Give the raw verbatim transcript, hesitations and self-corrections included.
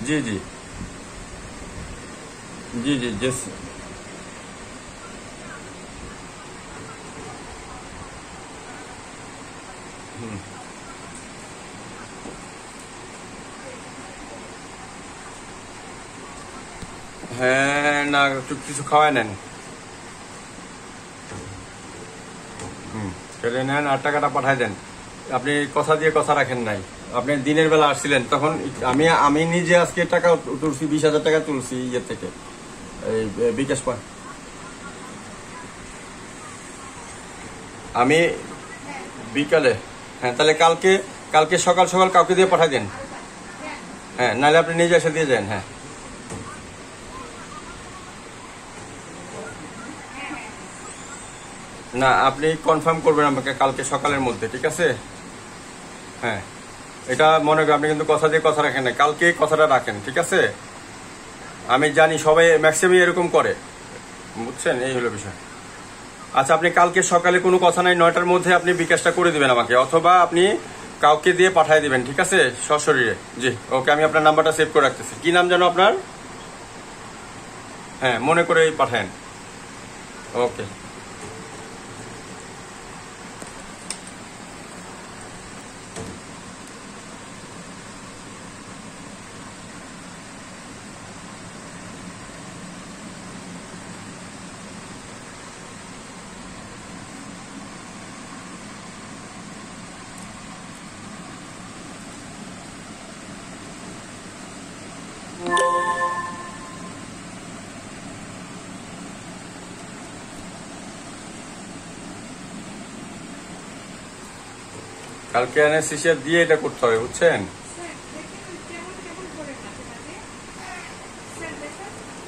জি জি জি জি জি হ্যাঁ, না একটু কিছু খাওয়াই নেন। হুম, কেটে নেন আর টাকাটা পাঠাই দেন। আপনি কথা দিয়ে কথা রাখেন নাই। আপনি দিনের বেলা আসছিলেন তখন আমি আমি নিজে আজকে টাকা তুলছি, বিশ হাজার টাকা তুলছি ইয়ে থেকে, এই বিকাশ পা আমি বিকালে। হ্যাঁ, তাহলে কালকে কালকে সকাল সকাল কাউকে দিয়ে পাঠাই দেন। হ্যাঁ, নাহলে আপনি নিজে এসে দিয়ে যান। হ্যাঁ, না আপনি কনফার্ম করবেন আমাকে কালকে সকালের মধ্যে, ঠিক আছে? হ্যাঁ, এটা মনে করেন আপনি কিন্তু কথা দিয়ে কথা রাখেন না, কালকে কথাটা রাখেন, ঠিক আছে? আমি জানি সবাই ম্যাক্সিমাম এরকম করে, বুঝছেন? এই হলো বিষয়। আচ্ছা, আপনি কালকে সকালে কোনো কথা নাই, নয়টার মধ্যে আপনি বিকাশটা করে দিবেন আমাকে, অথবা আপনি কাউকে দিয়ে পাঠিয়ে দিবেন, ঠিক আছে? সশরীরে। জি, ওকে, আমি আপনার নাম্বারটা সেভ করে রাখতেছি। কি নাম জানো আপনার? হ্যাঁ, মনে করে পাঠান। ওকে। কালকে অ্যানেস্থেসিয়া দিয়ে এটা করতে হবে, বুঝছেন?